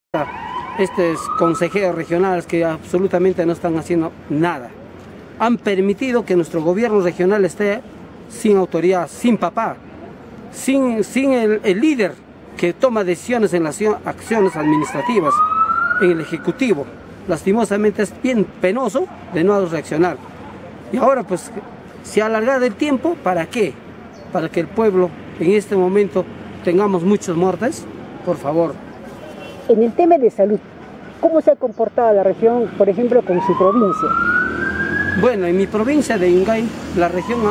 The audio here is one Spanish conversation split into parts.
Estos consejeros regionales que absolutamente no están haciendo nada. Han permitido que nuestro gobierno regional esté sin autoridad, sin papá, sin el líder que toma decisiones en las acciones administrativas, en el Ejecutivo. Lastimosamente es bien penoso de no reaccionar. Y ahora pues, se ha alargado el tiempo, ¿para qué? Para que el pueblo en este momento tengamos muchos muertes, por favor. En el tema de salud, ¿cómo se ha comportado la región, por ejemplo, con su provincia? Bueno, en mi provincia de Yungay, la región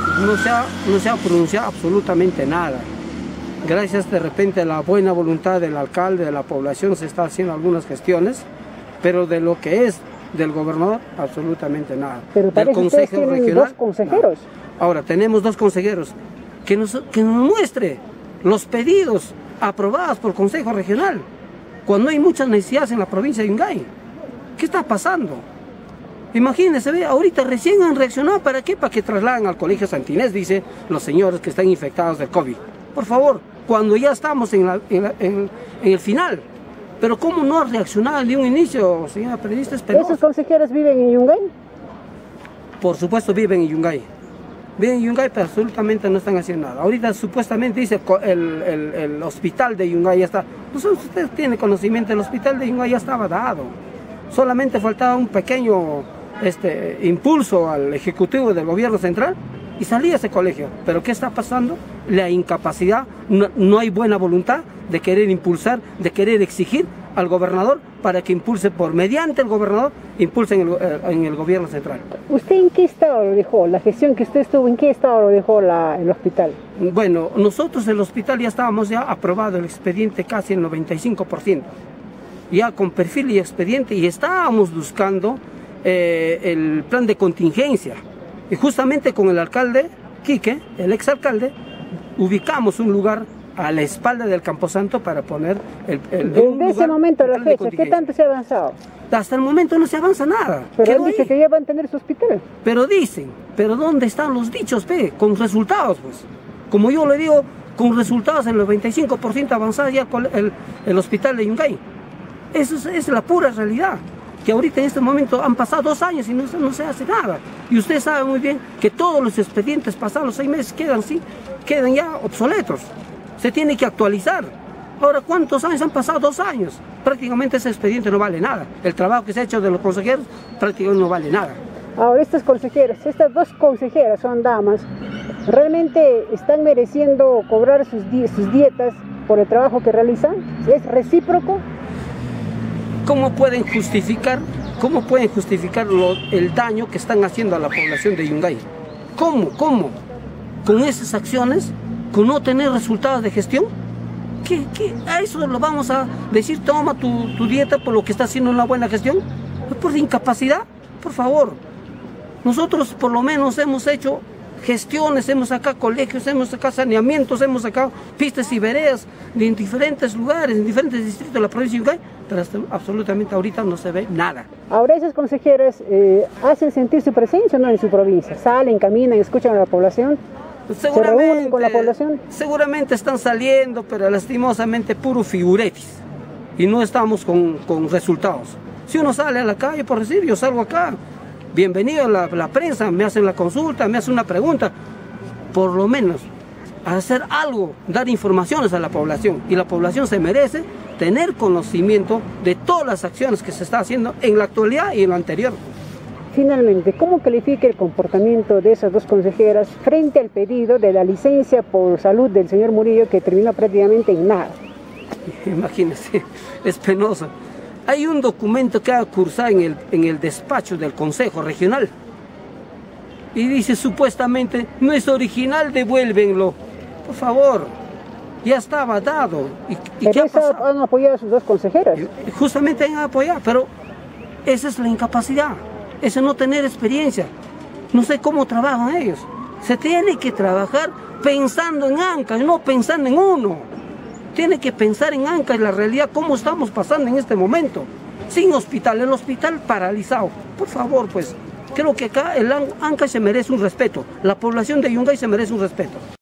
no se ha pronunciado absolutamente nada. Gracias de repente a la buena voluntad del alcalde, de la población, se está haciendo algunas gestiones, pero de lo que es del gobernador, absolutamente nada. Pero del consejo regional, dos consejeros. No. Ahora, tenemos dos consejeros. Que nos muestre los pedidos aprobados por el Consejo Regional, cuando hay muchas necesidades en la provincia de Yungay. ¿Qué está pasando? Imagínense, ahorita recién han reaccionado, ¿para qué? Para que trasladen al Colegio Santinés, dice los señores que están infectados del COVID. Por favor, cuando ya estamos en el final. Pero ¿cómo no ha reaccionado de un inicio, señora periodista? Es penoso. ¿Esos consejeros viven en Yungay? Por supuesto viven en Yungay. Viven en Yungay, pero absolutamente no están haciendo nada. Ahorita supuestamente dice el hospital de Yungay ya está. No sé si usted tiene conocimiento, el hospital de Yungay ya estaba dado. Solamente faltaba un pequeño impulso al Ejecutivo del Gobierno Central y salía ese colegio. Pero ¿qué está pasando? La incapacidad, no hay buena voluntad de querer impulsar, de querer exigir al gobernador para que impulse mediante el gobernador, impulse en el Gobierno Central. ¿Usted en qué estado lo dejó? La gestión que usted estuvo, ¿en qué estado lo dejó el hospital? Bueno, nosotros el hospital ya estábamos aprobado el expediente casi el 95%. Ya con perfil y expediente, y estábamos buscando el plan de contingencia. Y justamente con el alcalde Quique, el exalcalde, ubicamos un lugar a la espalda del Camposanto para poner desde ese momento a la fecha, ¿qué tanto se ha avanzado? Hasta el momento no se avanza nada. Pero él dice que ya van a tener su hospital. Pero dicen, pero ¿dónde están los dichos, con resultados, pues? Como yo le digo, con resultados el 95% avanzado ya el hospital de Yungay. Eso es la pura realidad. Que ahorita en este momento han pasado 2 años y no se hace nada. Y usted sabe muy bien que todos los expedientes pasados los 6 meses quedan ya obsoletos. Se tiene que actualizar. Ahora, ¿cuántos años han pasado? 2 años. Prácticamente ese expediente no vale nada. El trabajo que se ha hecho de los consejeros prácticamente no vale nada. Ahora, estos consejeros, estas dos consejeras son damas, ¿realmente están mereciendo cobrar sus dietas por el trabajo que realizan? ¿Es recíproco? ¿Cómo pueden justificar el daño que están haciendo a la población de Yungay? ¿Cómo? ¿Con esas acciones? ¿Con no tener resultados de gestión? ¿Qué? ¿A eso lo vamos a decir? Toma tu dieta por lo que está haciendo una buena gestión. ¿Por incapacidad? Por favor. Nosotros por lo menos hemos hecho gestiones, hemos sacado colegios, hemos sacado saneamientos, hemos sacado pistas y veredas en diferentes lugares, en diferentes distritos de la provincia de Yungay, pero absolutamente ahorita no se ve nada. Ahora esas consejeras hacen sentir su presencia, ¿no?, en su provincia. Salen, caminan, escuchan a la población. ¿Se reúnen con la población? Seguramente están saliendo, pero lastimosamente puro figuretis. Y no estamos con resultados. Si uno sale a la calle, por decir, yo salgo acá, bienvenido a la prensa, me hacen la consulta, me hacen una pregunta. Por lo menos, hacer algo, dar informaciones a la población. Y la población se merece tener conocimiento de todas las acciones que se está haciendo en la actualidad y en lo anterior. Finalmente, ¿cómo califica el comportamiento de esas dos consejeras frente al pedido de la licencia por salud del señor Murillo, que terminó prácticamente en nada? Imagínense, es penoso. Hay un documento que ha cursado en el despacho del Consejo Regional y dice supuestamente, no es original, devuélvenlo. Por favor, ya estaba dado. Pero eso han apoyado a sus dos consejeras. Justamente han apoyado, pero esa es la incapacidad. Eso no tener experiencia. No sé cómo trabajan ellos. Se tiene que trabajar pensando en Ancash, no pensando en uno. Tiene que pensar en Ancash, la realidad, cómo estamos pasando en este momento. Sin hospital, el hospital paralizado. Por favor, pues, creo que acá el Ancash se merece un respeto. La población de Yungay se merece un respeto.